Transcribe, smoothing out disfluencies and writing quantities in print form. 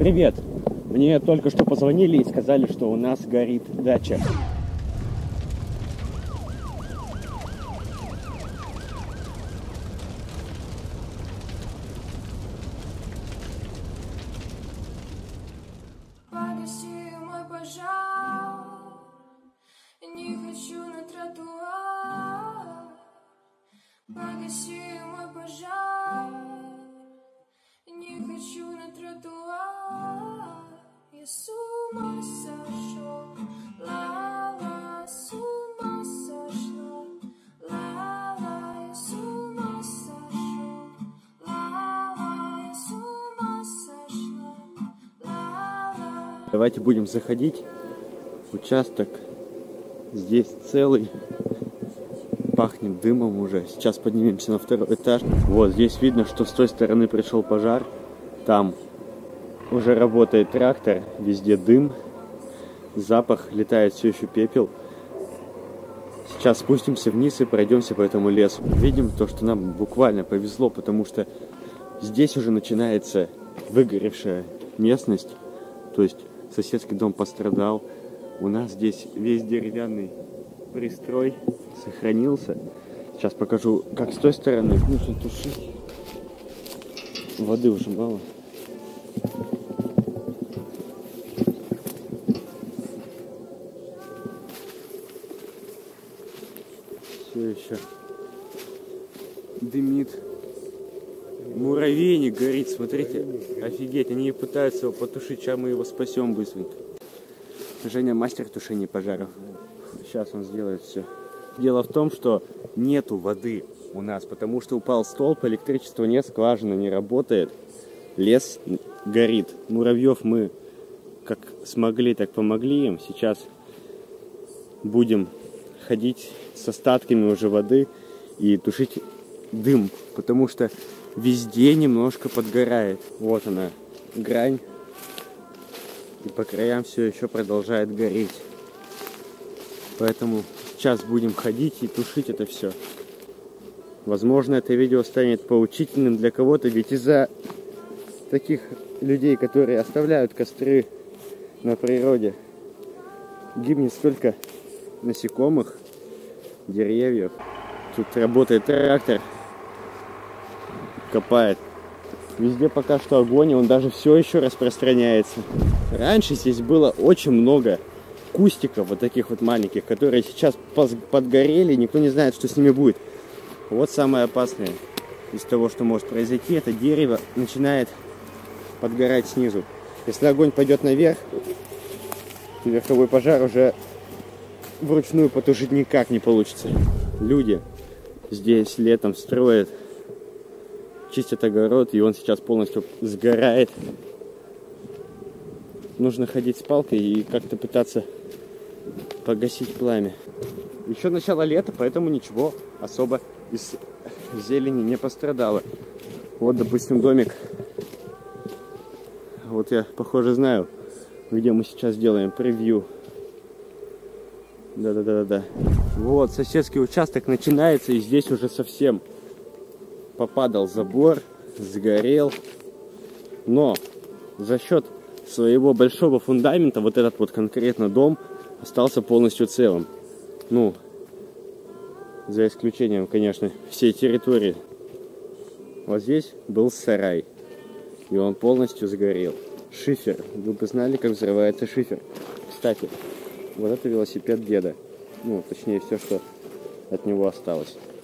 Привет! Мне только что позвонили и сказали, что у нас горит дача. Погаси мой пожар, не хочу на тротуар. Погаси мой пожар, не хочу на тротуар. Я с ума сошел, ла-ла, с ума сошла, ла-ла, я с ума сошел, ла-ла, я с ума сошла, ла-ла. Давайте будем заходить. Участок здесь целый. Пахнет дымом уже. Сейчас поднимемся на второй этаж. Вот здесь видно, что с той стороны пришел пожар. Там уже работает трактор. Везде дым. Запах. Летает все еще пепел. Сейчас спустимся вниз и пройдемся по этому лесу. Видим то, что нам буквально повезло, потому что здесь уже начинается выгоревшая местность. То есть соседский дом пострадал. У нас здесь весь деревянный пристрой сохранился. Сейчас покажу, как с той стороны. Нужно тушить. Воды уже мало. Все еще дымит. Муравейник горит, смотрите. Офигеть, они пытаются его потушить, сейчас мы его спасем быстренько. Женя мастер тушения пожаров. Сейчас он сделает все. Дело в том, что нету воды у нас, потому что упал столб, электричества нет, скважина не работает, лес горит. Муравьев мы как смогли, так помогли им. Сейчас будем ходить с остатками уже воды и тушить дым, потому что везде немножко подгорает. Вот она, грань. И по краям все еще продолжает гореть. Поэтому сейчас будем ходить и тушить это все. Возможно, это видео станет поучительным для кого-то, ведь из-за таких людей, которые оставляют костры на природе, гибнет столько насекомых, деревьев. Тут работает трактор, копает. Везде пока что огонь, и он даже все еще распространяется. Раньше здесь было очень много кустиков, вот таких вот маленьких, которые сейчас подгорели, никто не знает, что с ними будет. Вот самое опасное из того, что может произойти, это дерево начинает подгорать снизу. Если огонь пойдет наверх, то верховой пожар уже вручную потушить никак не получится. Люди здесь летом строят, чистят огород, и он сейчас полностью сгорает. Нужно ходить с палкой и как-то пытаться погасить пламя. Еще начало лета, поэтому ничего особо из зелени не пострадало. Вот, допустим, домик. Вот я, похоже, знаю, где мы сейчас делаем превью. Да. Вот, соседский участок начинается, и здесь уже совсем попадал забор, сгорел. Но за счет своего большого фундамента вот этот вот конкретно дом остался полностью целым. Ну, за исключением, конечно, всей территории. Вот здесь был сарай, и он полностью сгорел. Шифер. Вы бы знали, как взрывается шифер. Кстати, вот это велосипед деда. Ну, точнее, все, что от него осталось.